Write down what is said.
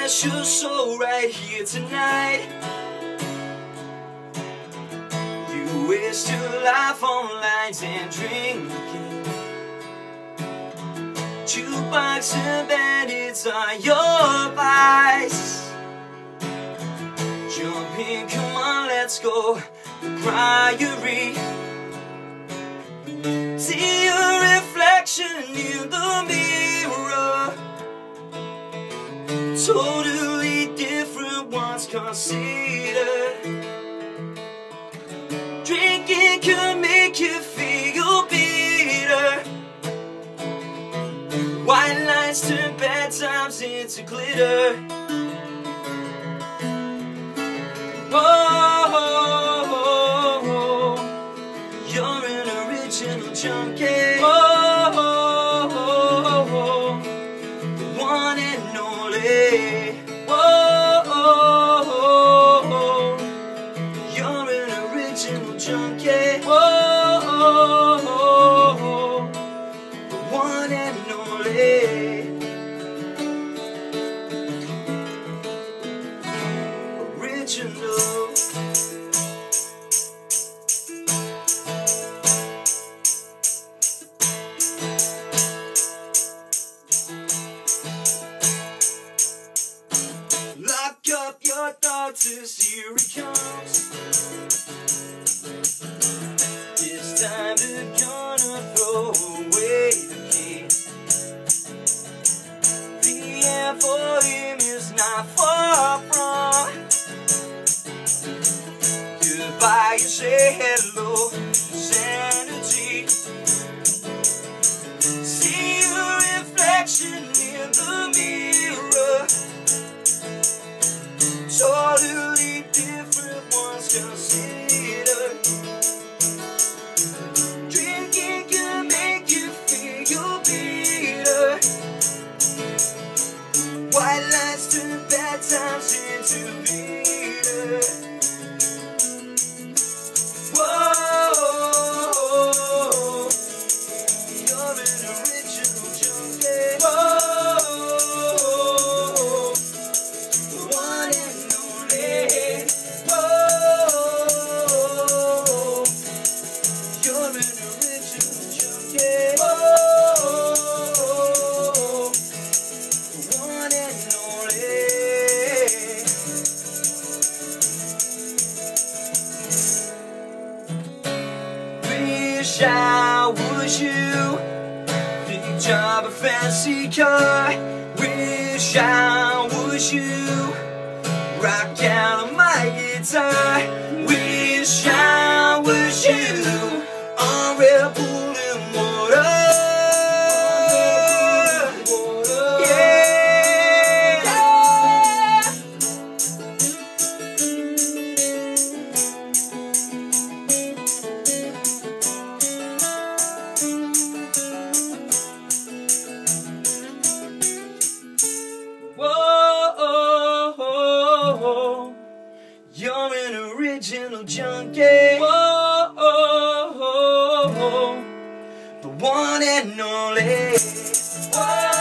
special soul right here tonight. You waste your life on lines and drinking. Jukebox and bandits are your vice. Jump in, come on, let's go. The Priory. See your reflection in the mirror. Totally different ones considered. Drinking can make you feel bitter. White lines turn bad times into glitter. Oh, you're an original junkie. Oh, the one and only. Oh, you're an original junkie. Oh, the one and only. Original. Lock up your daughters, here it comes. This time they're gonna throw away the key. The end for him is not far from. Goodbye, you say hello, sanity. See your reflection in the mirror. Totally different ones consider. Drinking can make you feel bitter. White lines turn bad times into bitter. Whoa, you're an original junkie. Whoa, the one and only. Whoa, you're an original junkie. Whoa, the one and only. Wish I was you. Big job, a fancy car. Wish I was you. Rock out on my guitar. Wish I was you. On Red Bull and water. Yeah. Whoa, you're an original junkie. Whoa, the one and only. Whoa.